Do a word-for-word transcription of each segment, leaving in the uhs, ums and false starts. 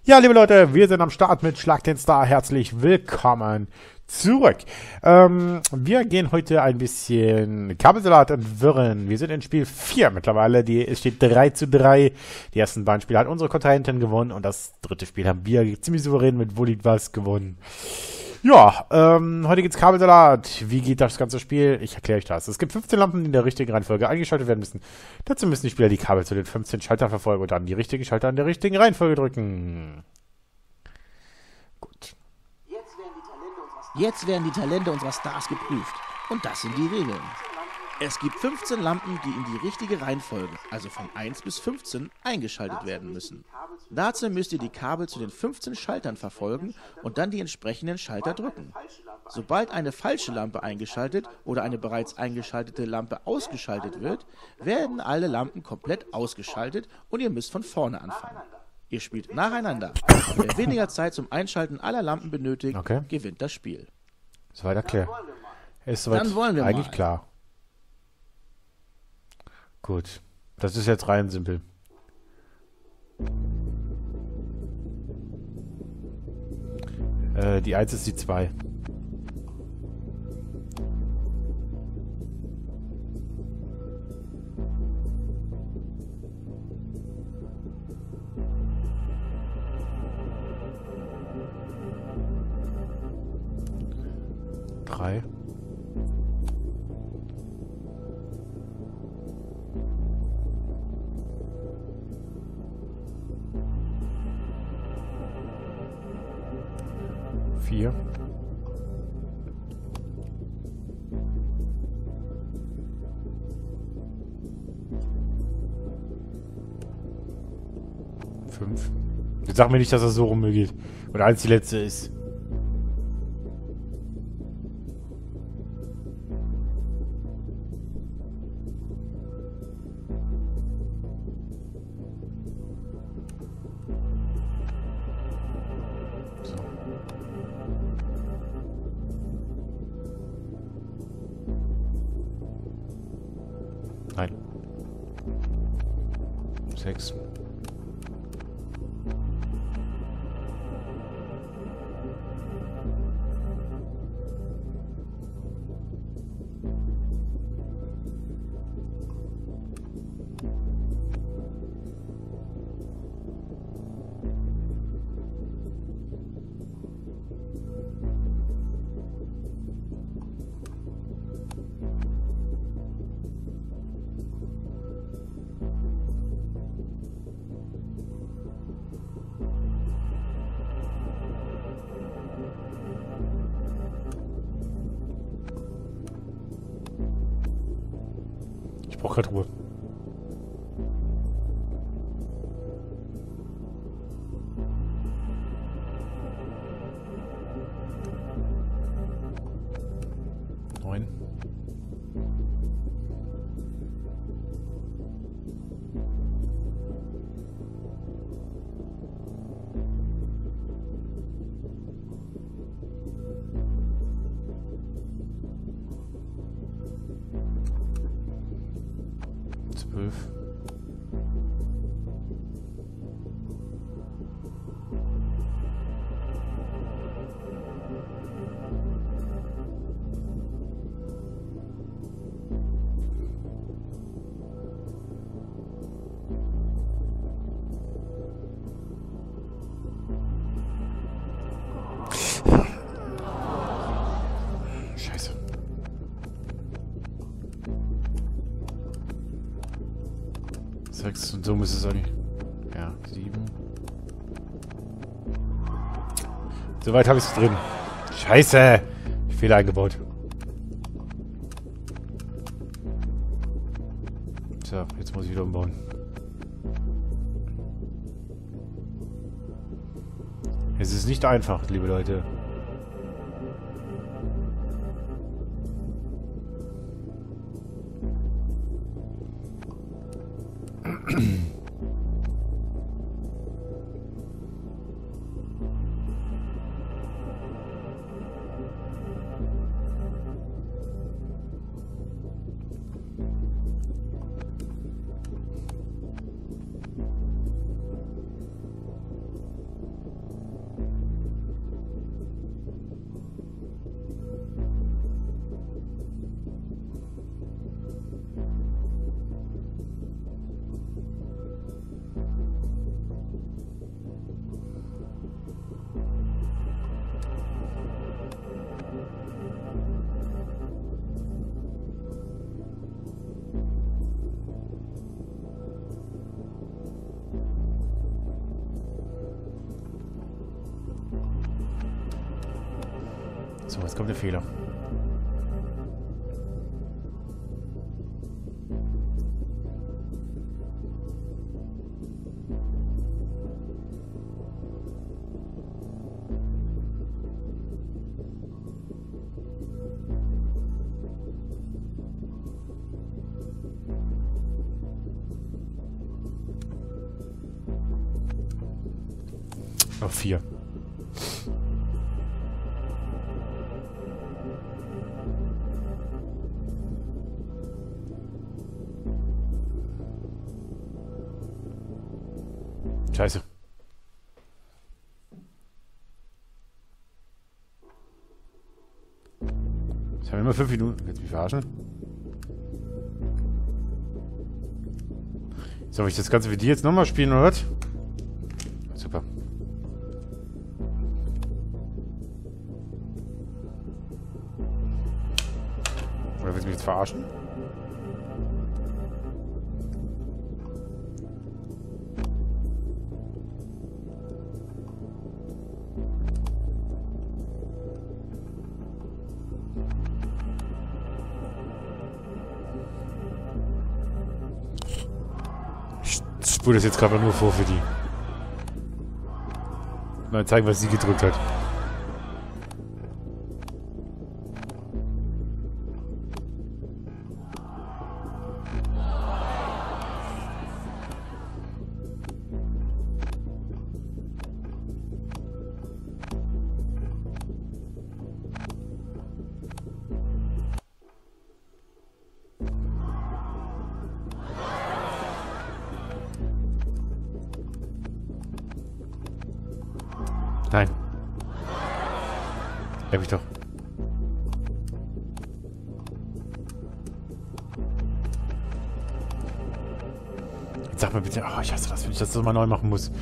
Ja, liebe Leute, wir sind am Start mit Schlag den Star. Herzlich willkommen zurück. Ähm, wir gehen heute ein bisschen Kabelsalat entwirren. Wir sind in Spiel vier mittlerweile. Die, es steht drei zu drei. Die ersten beiden Spiele hat unsere Kontrahentin gewonnen und das dritte Spiel haben wir ziemlich souverän mit Wo liegt was gewonnen. Ja, ähm, heute geht's Kabelsalat. Wie geht das ganze Spiel? Ich erkläre euch das. Es gibt fünfzehn Lampen, die in der richtigen Reihenfolge eingeschaltet werden müssen. Dazu müssen die Spieler die Kabel zu den fünfzehn Schaltern verfolgen und dann die richtigen Schalter in der richtigen Reihenfolge drücken. Gut. Jetzt werden die Talente unserer Stars geprüft. Und das sind die Regeln. Es gibt fünfzehn Lampen, die in die richtige Reihenfolge, also von eins bis fünfzehn, eingeschaltet werden müssen. Dazu müsst ihr die Kabel zu den fünfzehn Schaltern verfolgen und dann die entsprechenden Schalter drücken. Sobald eine falsche Lampe eingeschaltet oder eine bereits eingeschaltete Lampe ausgeschaltet wird, werden alle Lampen komplett ausgeschaltet und ihr müsst von vorne anfangen. Ihr spielt nacheinander. Wer weniger Zeit zum Einschalten aller Lampen benötigt, Okay. gewinnt das Spiel. Soweit erklärt. Ist soweit Dann wollen wir eigentlich mal. klar. Gut. Das ist jetzt rein simpel. Äh, die eins ist die zwei. drei. vier. fünf. Jetzt sag mir nicht, dass das so rumgeht. Und eins die letzte ist. Nein. Sechs. Ich brauche gerade Ruhe. Neun. Zwölf. Scheiße. Sechs und so müsste es eigentlich. Ja, sieben. Soweit habe ich es drin. Scheiße! Fehler eingebaut. So, jetzt muss ich wieder umbauen. Es ist nicht einfach, liebe Leute. So, jetzt kommt der Fehler. Auf vier. Scheiße. Jetzt haben wir immer fünf Minuten. Kannst du mich verarschen? Soll ich das Ganze wie die jetzt nochmal spielen, oder was? Super. Oder willst du mich jetzt verarschen? Ich spule das jetzt gerade nur vor für die. Mal zeigen, was sie gedrückt hat. Nein. Hab ich doch. Jetzt sag mal bitte. Oh, ich hasse das, wenn ich das so mal neu machen muss.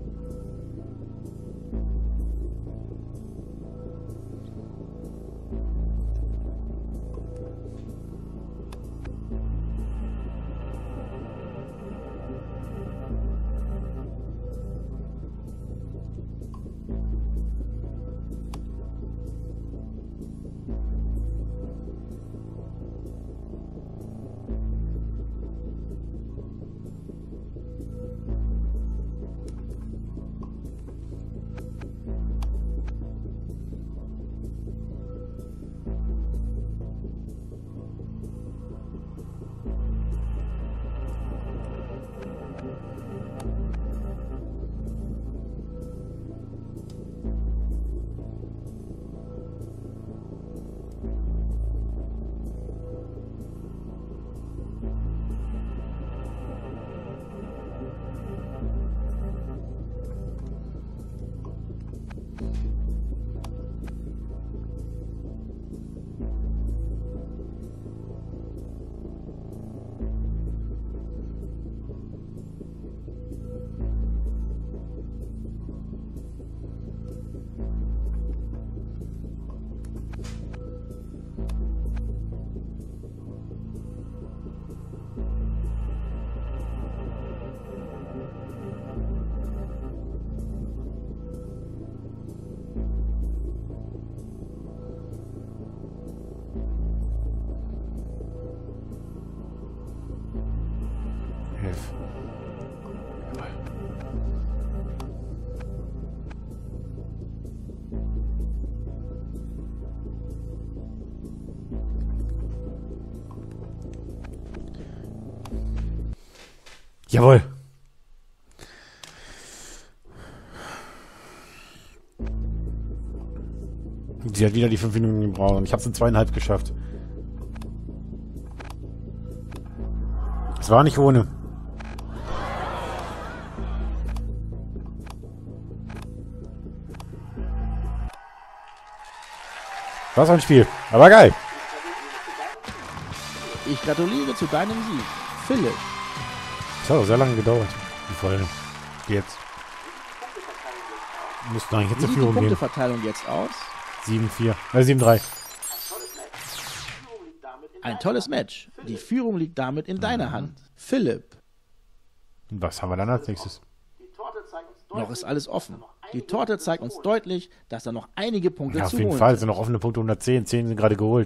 Hilf. Jawohl. Jawohl. Sie hat wieder die fünf Minuten gebraucht und ich habe es in zweieinhalb geschafft. Es war nicht ohne. Was ein Spiel. Aber geil. Ich gratuliere zu deinem Sieg, Philipp. Das hat auch sehr lange gedauert, die Folge. Jetzt. Müssten eigentlich jetzt Wie eine sieht die Führung geben. Punkteverteilung jetzt aus? sieben vier. Äh, sieben drei. Ein tolles Match. Die Führung liegt damit in deiner Hand. Philipp, Was haben wir dann als nächstes? noch ist alles offen. Die Torte zeigt uns deutlich, dass da noch einige Punkte Ja, zu auf jeden holen Fall. Es sind. sind noch offene Punkte hundertzehn. zehn sind gerade geholt.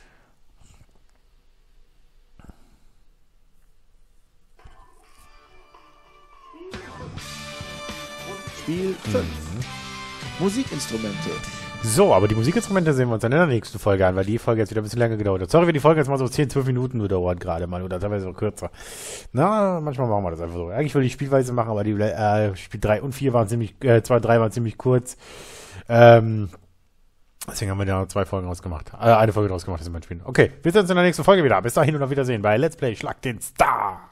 Spiel fünf. Musikinstrumente. So, aber die Musikinstrumente sehen wir uns dann in der nächsten Folge an, weil die Folge jetzt wieder ein bisschen länger gedauert hat. Sorry, wenn die Folge jetzt mal so zehn, zwölf Minuten nur dauert gerade mal oder teilweise auch kürzer. Na, manchmal machen wir das einfach so. Eigentlich will ich Spielweise machen, aber die äh, Spiel drei und vier waren ziemlich, äh, zwei und drei waren ziemlich kurz. Ähm, deswegen haben wir da zwei Folgen rausgemacht. Äh, eine Folge draus gemacht, das ist mein Spiel. Okay, wir sehen uns in der nächsten Folge wieder. Bis dahin und auf Wiedersehen bei Let's Play Schlag den Star.